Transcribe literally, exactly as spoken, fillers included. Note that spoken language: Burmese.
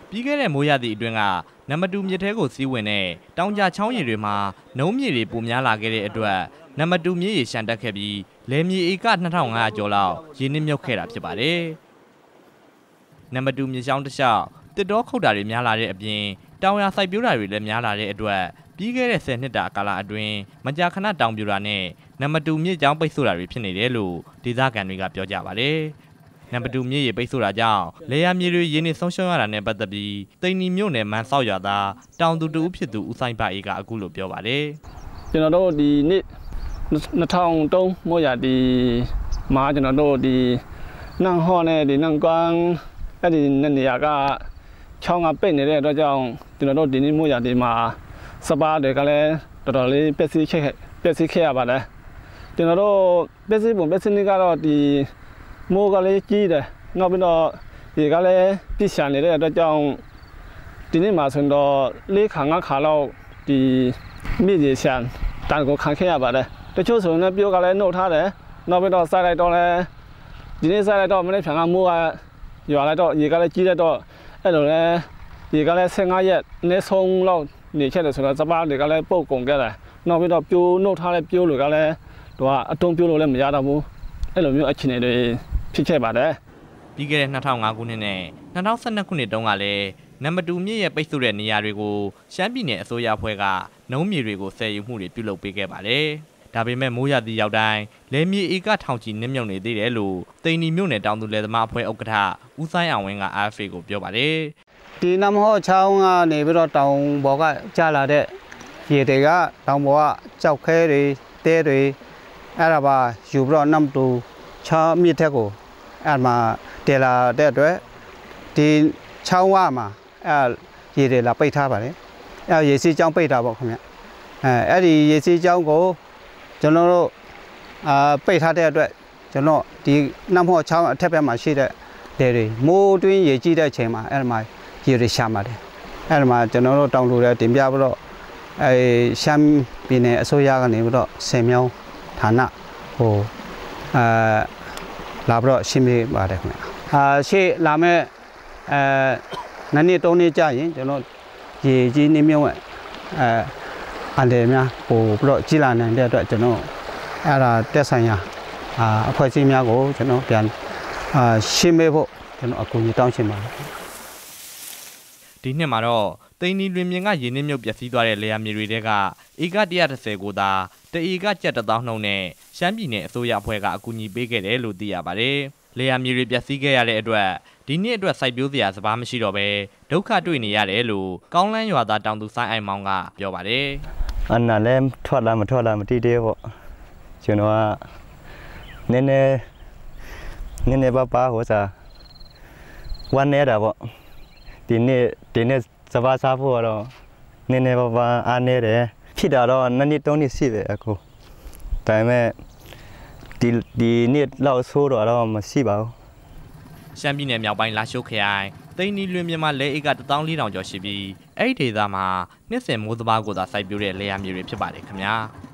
ပြီးခဲ့တဲ့မိုးရာသီအတွင်းကနံပါတ်တူမြစ်ထဲကိုစီးဝင်တဲ့တောင်ကြားချောင်းရည်တွေမှာနှုံးမြေတွေပိုများလာခဲ့တဲ့အတွက်နံပါတ်တူမြစ်ရေရှမ်းတက်ခဲ့ပြီးလယ်မြေဧကနှစ်ထောင်ငါးရာကျော်လောက်ရေနစ်မြုပ်ခဲ့တာဖြစ်ပါတယ်။နံပါတ်တူမြစ်ချောင်းတစ်လျှောက်တစ်တောခုတ်တာတွေများလာတဲ့အပြင်တောင်ယာစိုက်ပျိုးတာတွေလည်းများလာတဲ့အတွက်ပြီးခဲ့တဲ့ဆယ်နှစ်တာကာလအတွင်းမကြာခဏတောင်ပြိုတာနဲ့နံပါတ်တူမြစ်ကြောင်းပိတ်ဆို့တာတွေဖြစ်နေတယ်လို့ဒေသခံတွေကပြောကြပါတယ်။နံပါတ်တူမြစ်ရေပိတ်ဆို့တာကြောင့်လေယာမြေတွေရင်းနေဆုံးရှုံးရတာနဲ့ပတ်သက်ပြီးတိန်နီမြို့နယ်မန်ဆောက်ရွာသားတောင်သူတူဖြစ်သူဦးဆိုင်ပါအေးကအခုလိုပြောပါတယ်။ကျွန်တော်တို့ဒီနေ့နှစ်ထောင်သုံးမိုးရာသီမှာကျွန်တော်တို့ဒီနန်းဟောနဲ့ဒီနန်းကွမ်းအဲ့ဒီနေရာကချောင်းကပိတ်နေတဲ့အတွက်ကြောင့်ကျွန်တော်တို့ဒီနေ့မိုးရာသီမှာစပါးတွေကလည်းတော်တော်လေးပျက်စီးခဲ့ပျက်စီးခဲ့ရပါတယ်ကျွန်တော်တို့ပျက်စီးပုံပျက်စီးနေကတော့ဒီမိုးကလေးကြီးတယ်နောက်ပြီးတော့ဒီကလည်းပြစ်ရှာနေတဲ့အတွက်ကြောင့်ဒီနေ့မှာဆိုတော့လေးခါငါးခါလောက်ဒီမြစ်ရေရှမ်းတန်ကိုခံခဲ့ရပါတယ်တချို့ဆိုရင်ပြောကလည်းနှုတ်ထားတယ်နောက်ပြီးတော့စားလိုက်တော့လည်းဒီနေ့စားလိုက်တော့မနေ့ဖြန်ကမိုးကရွာလိုက်တော့ရေကလည်းကြီးလိုက်တော့အဲ့လိုလဲရေကလည်းဆယ်ငါးရက်နေဆုံးလောက်နေချက်တယ်ဆိုတော့စပါးတွေကလည်းပုတ်ကုန်ခဲ့တယ်နောက်ပြီးတော့ပြိုးနှုတ်ထားတဲ့ပြိုးတွေကလည်းတော့အတုံးပြိုးလို့လည်းမရတော့ဘူးအဲ့လိုမျိုးအခြေအနေတွေဖြစ်ခဲ့ပါတယ်ပြီးခဲ့တဲ့နှစ်ထောင်ငါခုနှစ်နဲ့နှစ်ထောင်ဆယ်နှစ်ခုနှစ်တုန်းကလည်းနံပါတ်တူမြစ်ရဲ့ပိတ်ဆို့တဲ့နေရာတွေကိုရှမ်းပြည်နယ်အစိုးရအဖွဲ့ကနှုံးမြေတွေကိုဆယ်ယူမှုတွေပြုလုပ်ပေးခဲ့ပါတယ်ဒါပေမဲ့မိုးရာသီရောက်တိုင်းလယ်မြေဧကထောင်ချီနစ်မြုပ်နေသေးတယ်လို့တိန်နီမြို့နယ်တောင်သူလယ်သမားအဖွဲ့ဥက္ကဋ္ဌဦးဆိုင်အောင်ဝင်းက အာ အက်ဖ် အေ ကိုပြောပါတယ်ဒီနမဟောချောင်းကနေပြီးတော့တောင်ပေါ်ကကျလာတဲ့ရေတွေကတောင်ပေါ်ကကြောက်ခဲတွေတဲတွေအဲ့ဒါပါယူပြီးတော့နမ်တူချောင်းမြစ်ထက်ကိုအဲ့မှာတည်လာတဲ့အတွက်ဒီချောင်းဝမှာအဲ့ရေတွေလာပိတ်ထားပါတယ်အဲ့ရေစီးကြောင်းပိတ်တာပေါ့ခင်ဗျအဲအဲ့ဒီရေစီးကြောင်းကိုကျွန်တော်တို့အာပိတ်ထားတဲ့အတွက်ကျွန်တော်ဒီနမ်ဟောချောင်းအထက်ဘက်မှာရှိတဲ့လေတွေမိုးတွင်းရေကြီးတဲ့အချိန်မှာအဲ့မှာရေတွေရှာပါတယ်အဲ့ဒါမှကျွန်တော်တို့တောင်လူတွေတင်ပြပြီးတော့အဲရှမ်းပြည်နယ်အစိုးရကနေပြီးတော့ဆယ်မြောင်းဌာနဟိုအာလာပြီးတော့ရှင်းပြပါတယ်ခင်ဗျအာရှေ့လာမဲ့အဲနှစ်နှစ်သုံးနှစ်ကြာရင်ကျွန်တော်ရေကြီးနေမြုံရဲ့အဲအန်တယ်များဟိုပြီးတော့ကြီးလာနိုင်တဲ့အတွက်ကျွန်တော်အဲ့ဒါတက်ဆိုင်ရာအာအဖွဲ့အစည်းများကိုကျွန်တော်ပြန်အာရှင်းပြဖို့ကျွန်တော်အကူအညီတောင်းချင်ပါတယ်ဒီနှစ်မှာတော့တိန်နီလွင်ပြင်ကရေနစ်မြုပ်ပျက်စီးသွားတဲ့လေယာမြေတွေတဲကဧကတစ်ရာတစ်ဆယ်ကိုသာတဧကကျပ်တစ်သောင်းနှုန်းနဲ့ရှမ်းပြည်နယ်အစိုးရအဖွဲ့ကအကူအညီပေးခဲ့တယ်လို့သိရပါတယ်။လေယာမြေတွေပျက်စီးခဲ့ရတဲ့အတွက်ဒီနှစ်အတွက်စိုက်ပျိုးစရာစပါးမရှိတော့ဘဲဒုက္ခတွေ့နေရတယ်လို့ကောင်းလန်းရွာသားတောင်သူဆိုင်အိုင်မောင်ကပြောပါတယ်။အနာလည်းထွက်လာမထွက်လာမသိသေးဘူး။ကျွန်တော်ကနည်းနည်းနည်းနည်းပါပါဟိုစားวันနေတာပေါ့ဒီနေ့ဒီနေ့စပါးစားဖို့တော့နည်းနည်းပါပါအားနေတယ်ဖြစ်တာတော့နှစ်နှစ်သုံးနှစ်ရှိပဲအခုဒါပေမဲ့ဒီဒီနေ့လောက်ဆိုးတော့တော့မရှိပါဘူးရှမ်းပြည်နယ်မြောက်ပိုင်းလာရှိုးခရိုင်တိန်နီလွင်ပြင်မှာလဲဧကတစ်သောင်းလေးထောင်ကျော်ရှိပြီးအဲ့ဒီဒေသမှာနှစ်စဉ်မိုးစပါးကိုသာစိုက်ပျိုးတဲ့လယ်ယာမြေတွေဖြစ်ပါတယ်ခင်ဗျာ။